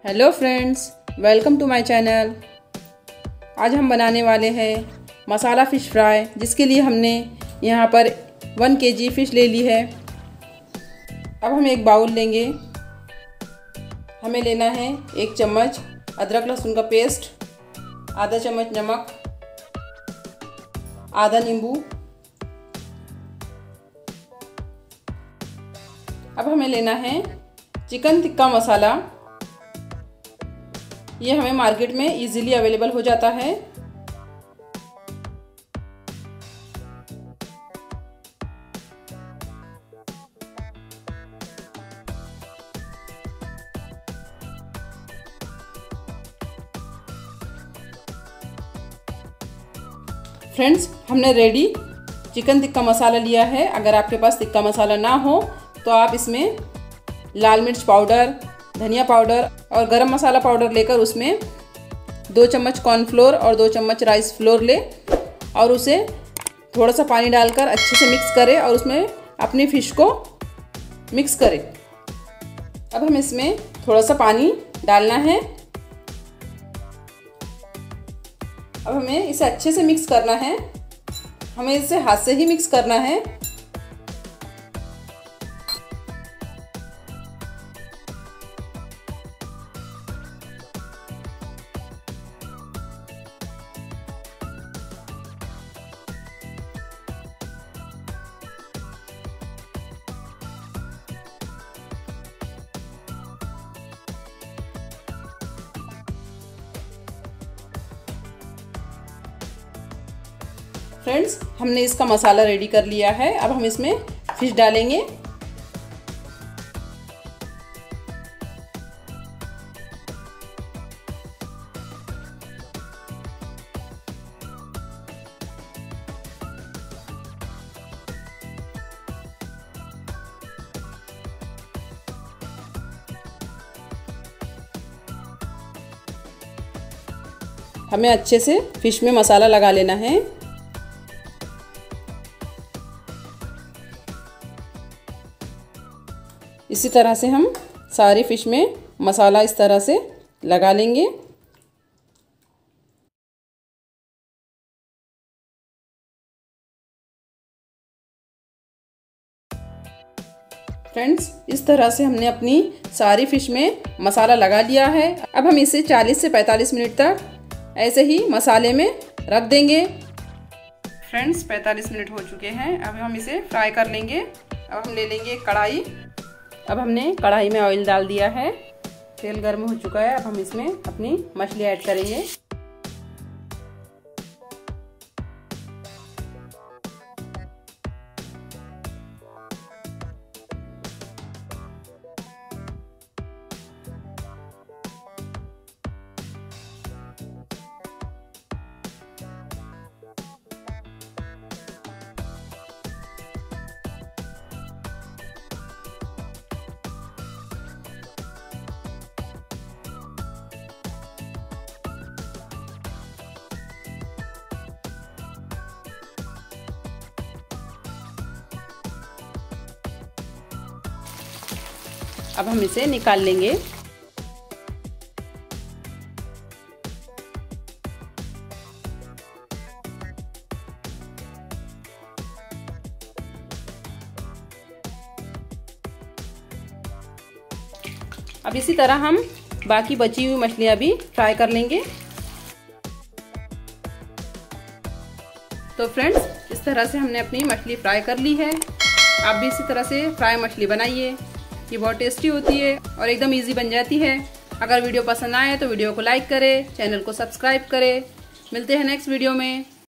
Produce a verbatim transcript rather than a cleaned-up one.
Hello friends, welcome to my channel. आज हम बनाने वाले हैं मसाला फ़िश फ्राई, जिसके लिए हमने यहाँ पर वन केजी फ़िश ले ली है। अब हम एक बाउल लेंगे। हमें लेना है एक चम्मच अदरक लहसुन का पेस्ट, आधा चम्मच नमक, आधा नींबू। अब हमें लेना है चिकन टिक्का मसाला। ये हमें मार्केट में इजीली अवेलेबल हो जाता है। फ्रेंड्स, हमने रेडी चिकन टिक्का मसाला लिया है। अगर आपके पास टिक्का मसाला ना हो तो आप इसमें लाल मिर्च पाउडर, धनिया पाउडर और गरम मसाला पाउडर लेकर उसमें दो चम्मच कॉर्नफ्लोर और दो चम्मच राइस फ्लोर ले और उसे थोड़ा सा पानी डालकर अच्छे से मिक्स करें और उसमें अपनी फ़िश को मिक्स करें। अब हम इसमें थोड़ा सा पानी डालना है। अब हमें इसे अच्छे से मिक्स करना है। हमें इसे हाथ से ही मिक्स करना है। फ्रेंड्स, हमने इसका मसाला रेडी कर लिया है। अब हम इसमें फिश डालेंगे। हमें अच्छे से फिश में मसाला लगा लेना है। इसी तरह से हम सारी फ़िश में मसाला इस तरह से लगा लेंगे। फ्रेंड्स, इस तरह से हमने अपनी सारी फ़िश में मसाला लगा लिया है। अब हम इसे चालीस से पैंतालीस मिनट तक ऐसे ही मसाले में रख देंगे। फ्रेंड्स, पैंतालीस मिनट हो चुके हैं। अब हम इसे फ्राई कर लेंगे। अब हम ले लेंगे कढ़ाई। अब हमने कढ़ाई में ऑयल डाल दिया है। तेल गर्म हो चुका है। अब हम इसमें अपनी मछली ऐड करेंगे। अब हम इसे निकाल लेंगे। अब इसी तरह हम बाकी बची हुई मछलियां भी फ्राई कर लेंगे। तो फ्रेंड्स, इस तरह से हमने अपनी मछली फ्राई कर ली है। आप भी इसी तरह से फ्राई मछली बनाइए। ये बहुत टेस्टी होती है और एकदम इजी बन जाती है। अगर वीडियो पसंद आए तो वीडियो को लाइक करें, चैनल को सब्सक्राइब करें। मिलते हैं नेक्स्ट वीडियो में।